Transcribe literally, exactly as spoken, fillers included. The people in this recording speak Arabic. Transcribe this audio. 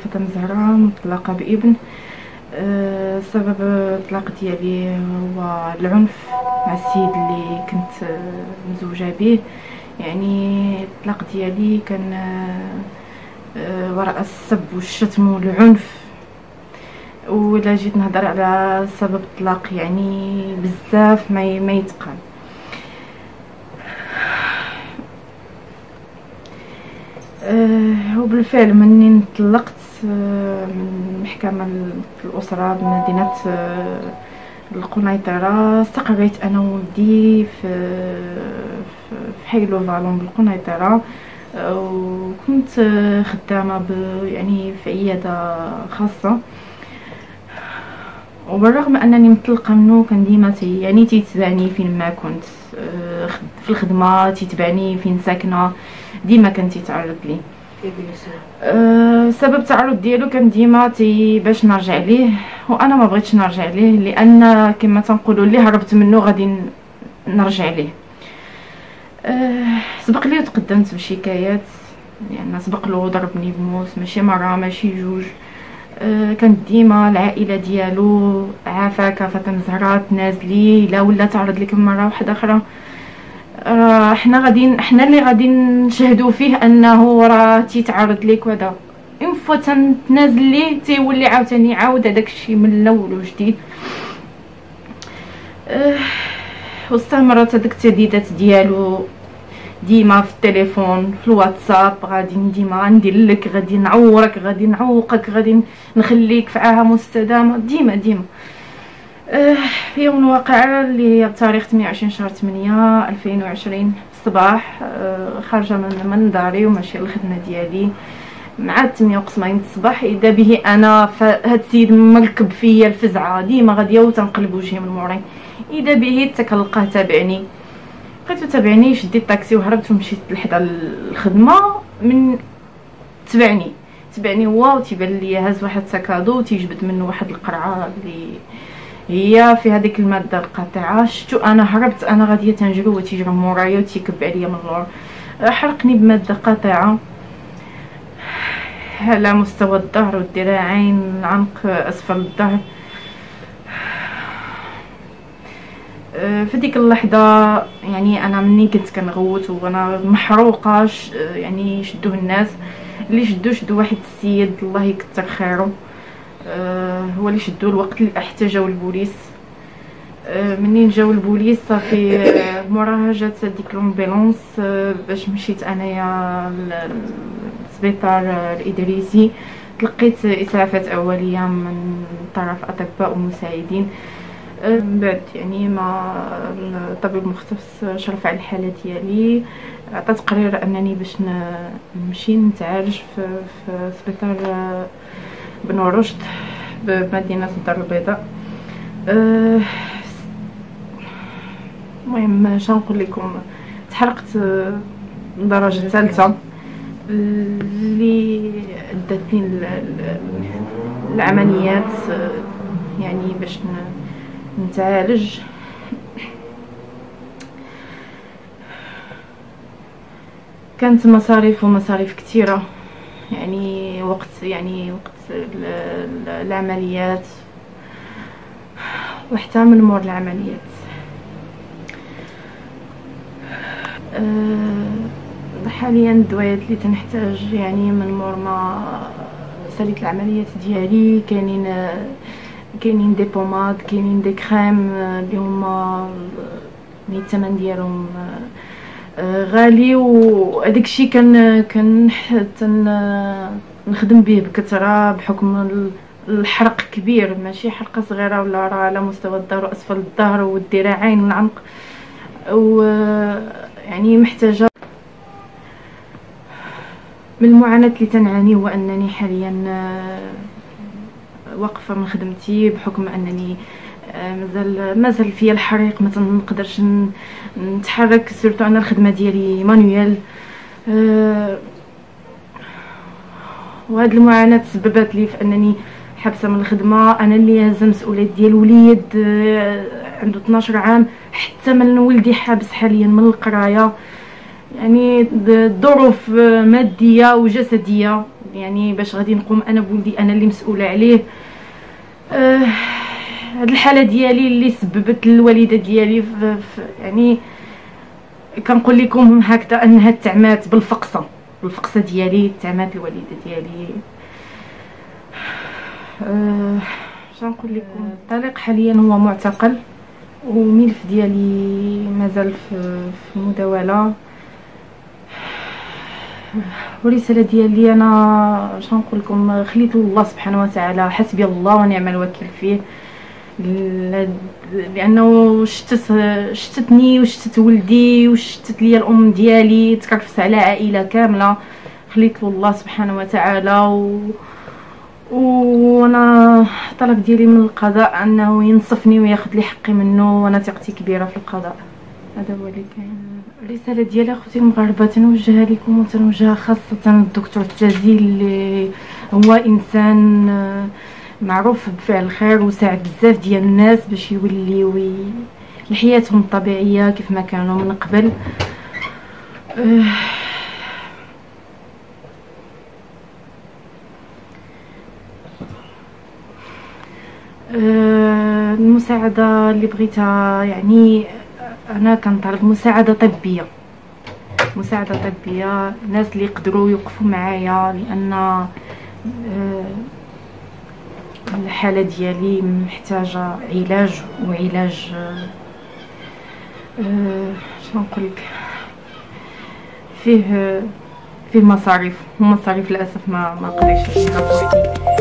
فاطمة زهرة، مطلقة بابن. أه سبب الطلاق ديالي هو العنف مع السيد اللي كنت مزوجه به. يعني الطلاق ديالي كان أه وراء السب والشتم والعنف. ولا جيت نهضر على سبب الطلاق يعني بزاف ما ما يتقال. أه وبالفعل مني طلقت من محكمة الأسرة بمدينة القنيطرة، استقريت أنا وولدي في في حيلو فالون بالقنيطرة، وكنت خدامة يعني في عيادة خاصة. وبالرغم انني مطلقه منه كان ديما يعني تيتبعني فين ما كنت في الخدمه، تيتبعني فين ساكنه، ديما كان تيتعرض لي. أه سبب التعرض ديالو كان ديما تي باش نرجع ليه، وانا ما بغيتش نرجع ليه لان كما تنقولوا اللي هربت منه غادي نرجع ليه. أه سبق لي وتقدمت بشكايات، يعني سبق له ضربني بموس ماشي مره ماشي جوج. أه كانت ديما العائله ديالو عافاك فاطمه زهرة تنازلي، لا ولا تعرض لك مره واحده اخرى راه حنا غادي حنا اللي غادي نشهدوا فيه انه راه تيتعرض لك وهذا. اون فوا تنتنازل ليه تيولي عاوتاني يعاود هذاك الشيء من الاول وجديد. أه واستمرت هذيك التهديدات ديالو ديما في التليفون في الواتساب، غادي ديما غندير لك، غادي نعورك، غادي نعوقك، غادي نخليك في عاهه مستدامه، ديما ديما. أه في يوم الواقع اللي هي بتاريخ ثمانية وعشرين شهر ثمانية ألفين وعشرين الصباح، أه خارجه من من داري وماشيه للخدمه ديالي مع ثمانية وقسمين الصباح، اذا به انا هاد السيد مركب فيا الفزعه، ديما غاديه وتنقلب وجهي من موراي، اذا به تكلقاه تابعني. بقيتو تابعني، شديت الطاكسي وهربت ومشيت لحدا الخدمه. من تبعني تبعني هو وتيبان لي هاز واحد سكادو وتيجبد منه واحد القرعه اللي هي في هذيك الماده القاطعه. شفتو انا هربت، انا غاديه تنجري وتيجري مورايا وتيكب عليا من اللور، حرقني بماده قاطعه على مستوى الظهر والذراعين، العنق اسفل الظهر. في ديك اللحظه يعني انا مني كنت كنغوت وانا محروقه. يعني شدوه الناس اللي شدوه شدوا واحد السيد الله يكثر خيره، أه هو اللي شدوه الوقت اللي حتى جاو البوليس. أه منين جاو البوليس صافي أه موراها جات ديك لومبيلونس، أه باش مشيت انايا للسبيطار الادريسي، تلقيت اسعافات اوليه من طرف اطباء ومساعدين. من بعد يعني ما الطبيب المختص شرف على الحاله ديالي، عطى تقرير انني باش نمشي نتعالج في في سبيطار بن رشد بمدينه الدار البيضاء. المهم أه شنقول لكم، تحرقت درجه ثالثه اللي ادتني العمليات يعني باش نتعالج. كانت مصاريف ومصاريف كثيره، يعني وقت يعني وقت العمليات وحتى من مور العمليات. أه حاليا الدويات اللي تنحتاج يعني من مور ما ساليت العمليات ديالي، كاينين كاينين دي بوماد، كاينين دي كريم اللي هما اللي الثمن ديالهم غالي، وهذاك الشيء كان كان نخدم به بكثره بحكم الحرق كبير، ماشي حرقه صغيره ولا راه على مستوى الظهر واسفل الظهر والذراعين والعنق، و يعني محتاجه. من المعاناه اللي تنعاني هو انني حاليا واقفه من خدمتي بحكم انني مازال مازال فيا الحريق، ما تنقدرش نتحرك، سورتو انا الخدمه ديالي مانويل. أه وهاد المعاناه تسببت لي في انني حابسه من الخدمه. انا اللي هازه المسؤوليه ديال وليد أه عنده اثناش عام، حتى من ولدي حابس حاليا من القرايه. يعني الظروف ماديه وجسديه يعني باش غادي نقوم انا بولدي انا اللي مسؤوله عليه. آه هاد الحاله ديالي اللي سببت الوالده ديالي في يعني كنقول لكم هكذا انها تعمات بالفقصه بالفقصه ديالي، تعمات الوالده ديالي. أه نقول لكم الطليق حاليا هو معتقل، وملف ديالي مازال في المداوله. ورساله ديالي انا اش نقول لكم، خليت الله سبحانه وتعالى، حسبي الله ونعم الوكيل فيه، لانه شتت شتتني وشتت ولدي وشتت لي الام ديالي، تكرفست على عائله كامله. خليت الله سبحانه وتعالى و وانا الطلب ديالي من القضاء انه ينصفني وياخذ لي حقي منه، وانا ثقتي كبيره في القضاء. هذا هو اللي كاين. الرساله ديالي اخوتي المغاربه تنوجهها لكم، وتنوجهها خاصه الدكتور التازي اللي هو انسان معروف بفعل الخير وساعد بزاف ديال الناس باش يوليو لحياتهم الطبيعيه كيف ما كانوا من قبل. أه أه المساعده اللي بغيتها، يعني انا كنطلب مساعده طبيه، مساعده طبيه، ناس اللي يقدروا يوقفوا معايا، لان أه الحاله ديالي محتاجه علاج، وعلاج أه شنو نقول لك، فيه فيه مصاريف، ومصاريف للاسف ما ما قدرتش نعطيها بوحدي.